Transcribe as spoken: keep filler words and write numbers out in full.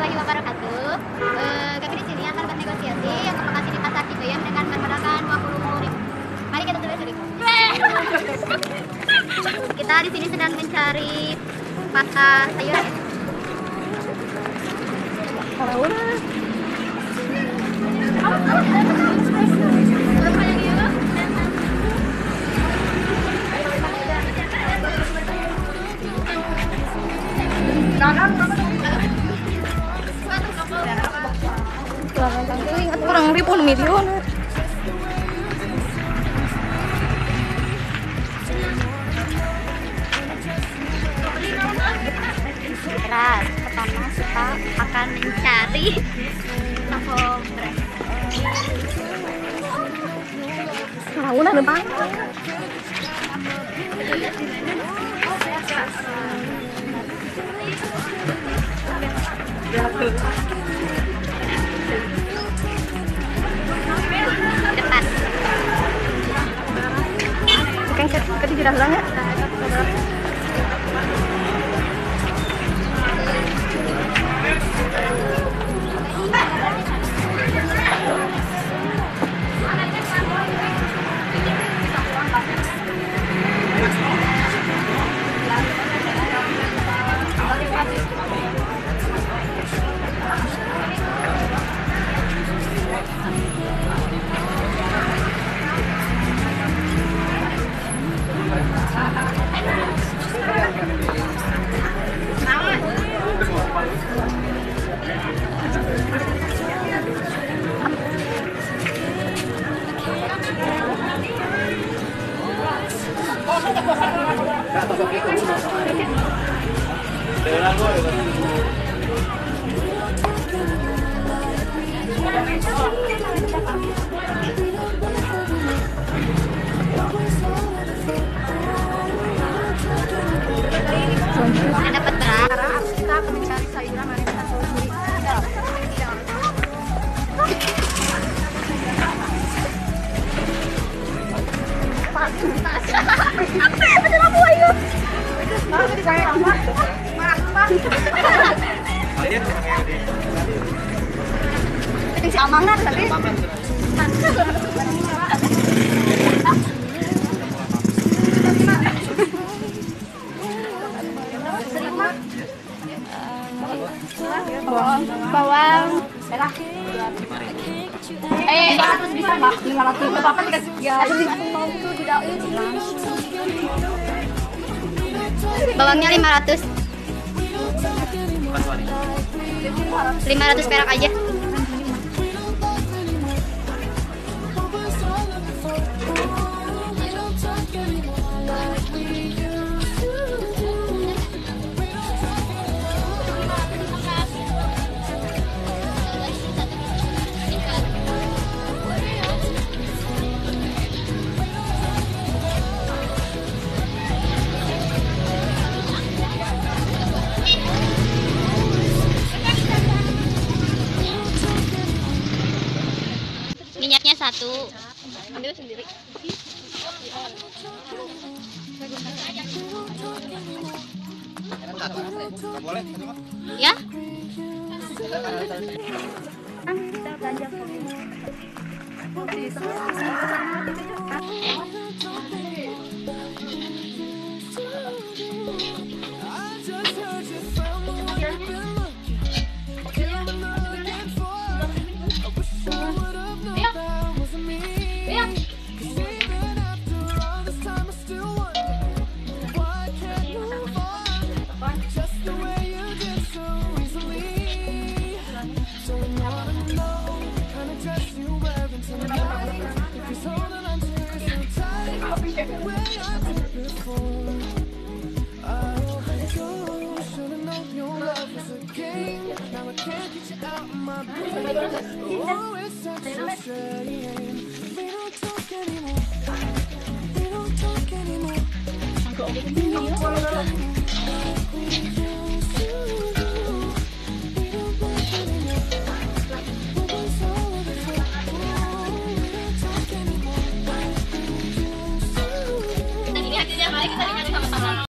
warahmatullahi wabarakatuh. Uh, kami di sini akan bernegosiasi yang lokasi di Pasar Cibeyam dengan bermodalkan dua puluh ribu. Mari kita tulis dulu. Kita di sini sedang mencari pasar sayuran. Kurang ribu miliar. Beras. Pertama kita akan mencari toko beras. Launa depan. Depan. Kan kita tidak bilangnya. Dapat beras. Kita akan mencari sayuran. Mari kita sendiri. Amangan tapi Bawang merah. Eh, lima ratus bisa nggak? lima ratus itu apa dikasih? Ya, aku mau itu tidak ini. bawangnya lima ratus. lima ratus perak aja. Minyaknya satu. Ambil sendiri. Ya? Kita belanja